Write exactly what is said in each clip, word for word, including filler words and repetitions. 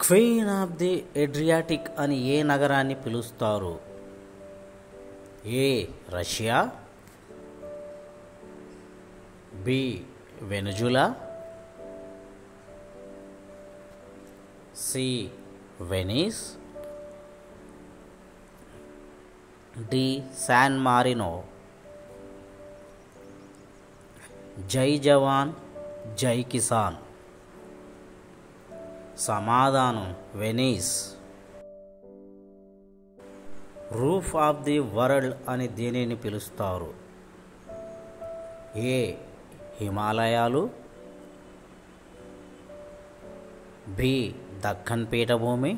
Queen of the ఎడ్రియాటిక్ అని ఏ నగరాన్ని పిలుస్తారు? A Russia, B Venezuela, C Venice, D San Marino. Jai Jawan Jai Kisan. సమాధానం Venice. Roof of the world అని దేనిని పిలుస్తారు? ఏ హిమాలయాలు, బి దక్కన్ పీఠభూమి,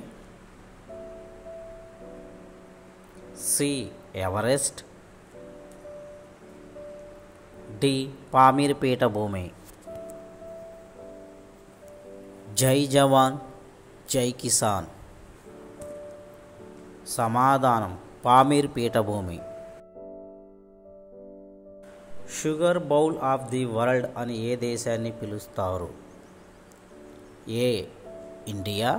సి ఎవరెస్ట్, డి పామీర్ పీఠభూమి. జై జవాన్ జై కిసాన్. సమాధానం పామీర్ పీఠభూమి. Sugar bowl of the world అని ఏ దేశాన్ని పిలుస్తారు? A India,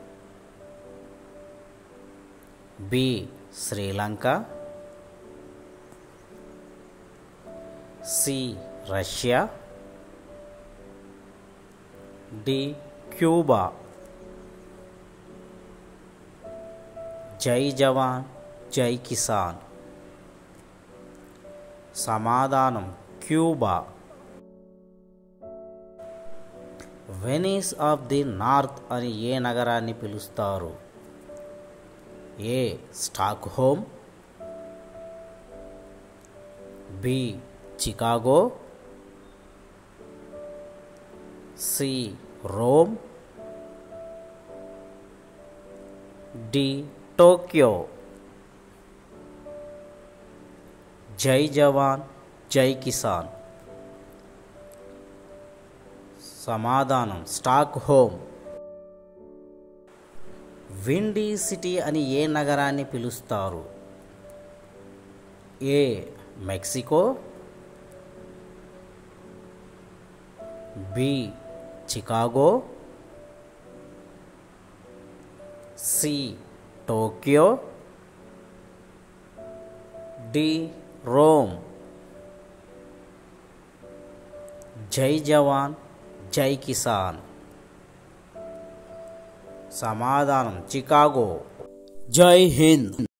B Sri Lanka, C Russia, D Cuba. Jai Jawan Jai Kisan. సమాధానం Cuba. Venice of the north అని ఏ నగరాన్ని పిలుస్తారు? A Stockholm, B Chicago, C Rome, D Tokyo. Jai Jawan Jai Kisan. సమాధానం స్టాక్హోమ్. విండీ సిటీ అని ఏ నగరాన్ని పిలుస్తారు? A Mexico, B Chicago, C Tokyo, D Rome. Jai Jawan Jai Kisan. సమాధానం చికాగో. జై హింద్.